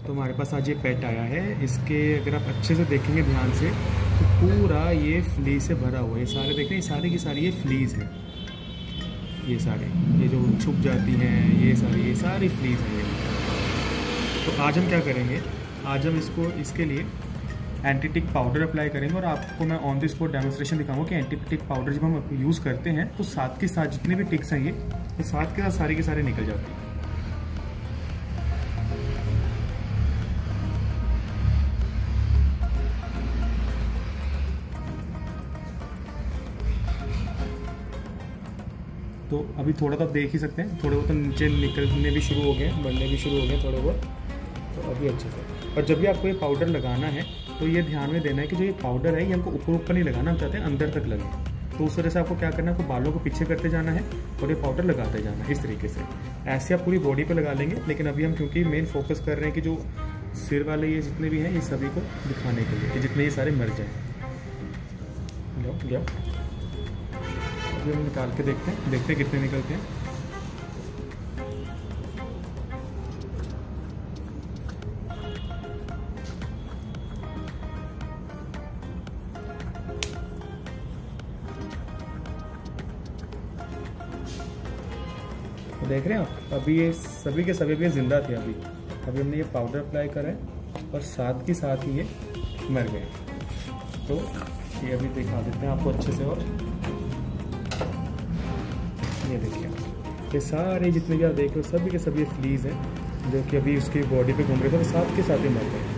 तो हमारे पास आज ये पेट आया है। इसके अगर आप अच्छे से देखेंगे ध्यान से तो पूरा ये फ्ली से भरा हुआ है। ये सारे देख रहे हैं, सारी की सारी ये फ्लीज है। ये सारे ये जो छुप जाती हैं ये सारी फ्लीज हैं ये। तो आज हम क्या करेंगे, आज हम इसके लिए एंटी टिक पाउडर अप्लाई करेंगे और आपको मैं ऑन द स्पॉट डेमोन्स्ट्रेशन दिखाऊंगा कि एंटी टिक पाउडर जब हम यूज़ करते हैं तो साथ के साथ जितने भी टिक्स हैं ये साथ के साथ सारे के सारे निकल जाते हैं। तो अभी थोड़ा तो आप देख ही सकते हैं, थोड़े बहुत तो नीचे निकलने भी शुरू हो गए, बढ़ने भी शुरू हो गए थोड़े बहुत। तो अभी अच्छे से, और जब भी आपको ये पाउडर लगाना है तो ये ध्यान में देना है कि जो ये पाउडर है ये हमको ऊपर नहीं लगाना, हम चाहते हैं अंदर तक लगे। तो उस तरह से आपको क्या करना है, आपको बालों को पीछे करते जाना है और ये पाउडर लगाते जाना है इस तरीके से। ऐसे आप पूरी बॉडी पे लगा लेंगे, लेकिन अभी हम क्योंकि मेन फोकस कर रहे हैं कि जो सिर वाले ये जितने भी हैं ये सभी को दिखाने के लिए कि जितने ये सारे मर जाएँ। लिया अभी हम निकाल के देखते हैं कितने निकलते हैं। तो देख रहे हैं आप, अभी ये सभी के सभी भी जिंदा थे। अभी हमने ये पाउडर अप्लाई करा है और साथ ही ये मर गए। तो ये अभी दिखा देते हैं आपको अच्छे से। और ये देखिए, ये सारे जितने भी आप देख रहे हो सभी के सभी फ्लीज हैं जो कि अभी उसकी बॉडी पे घूम रहे थे, तो साथ के साथ ही मर गए।